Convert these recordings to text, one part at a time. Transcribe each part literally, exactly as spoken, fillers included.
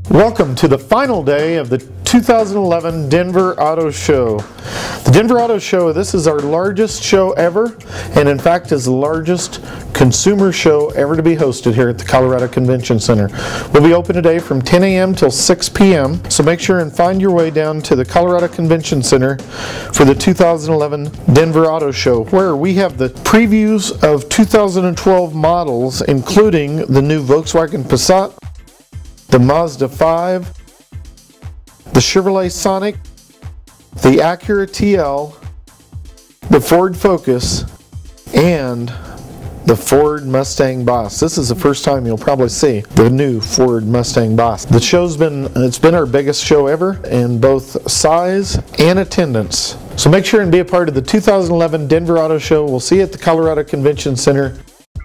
Welcome to the final day of the two thousand eleven Denver Auto Show. The Denver Auto Show, this is our largest show ever, and in fact is the largest consumer show ever to be hosted here at the Colorado Convention Center. We'll be open today from ten A M till six P M, so make sure and find your way down to the Colorado Convention Center for the two thousand eleven Denver Auto Show, where we have the previews of two thousand twelve models, including the new Volkswagen Passat, the Mazda five, the Chevrolet Sonic, the Acura T L, the Ford Focus, and the Ford Mustang Boss. This is the first time you'll probably see the new Ford Mustang Boss. The show's been, it's been our biggest show ever in both size and attendance. So make sure and be a part of the two thousand eleven Denver Auto Show. We'll see you at the Colorado Convention Center.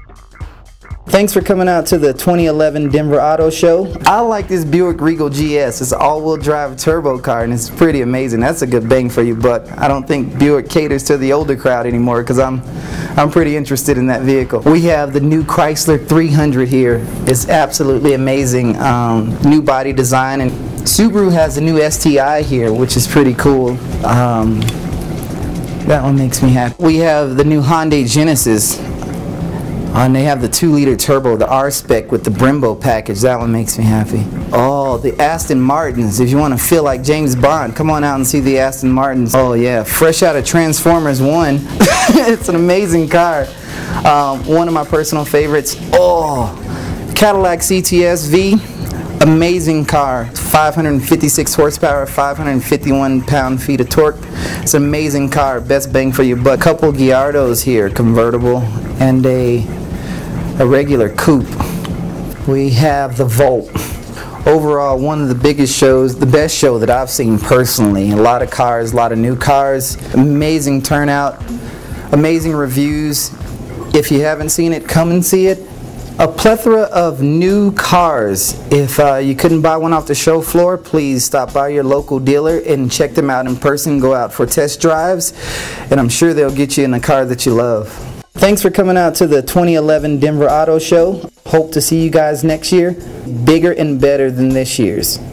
Thanks for coming out to the twenty eleven Denver Auto Show. I like this Buick Regal G S. It's an all-wheel drive turbo car and it's pretty amazing. That's a good bang for your buck. I don't think Buick caters to the older crowd anymore because I'm I'm pretty interested in that vehicle. We have the new Chrysler three hundred here. It's absolutely amazing. Um, new body design, and Subaru has the new S T I here, which is pretty cool. Um, that one makes me happy. We have the new Hyundai Genesis. Uh, and they have the two liter turbo, the R-Spec with the Brembo package. That one makes me happy. Oh, the Aston Martins. If you want to feel like James Bond, come on out and see the Aston Martins. Oh yeah, fresh out of Transformers one. It's an amazing car. Um, one of my personal favorites. Oh, Cadillac C T S V. Amazing car. five hundred fifty-six horsepower, five hundred fifty-one pound-feet of torque. It's an amazing car. Best bang for your buck. Couple Gallardos here, convertible, and a a regular coupe. We have the Volt. Overall, one of the biggest shows, the best show that I've seen personally. A lot of cars, a lot of new cars. Amazing turnout, amazing reviews. If you haven't seen it, come and see it. A plethora of new cars. If uh, you couldn't buy one off the show floor, please stop by your local dealer and check them out in person. Go out for test drives, and I'm sure they'll get you in a car that you love. Thanks for coming out to the twenty eleven Denver Auto Show. Hope to see you guys next year, bigger and better than this year's.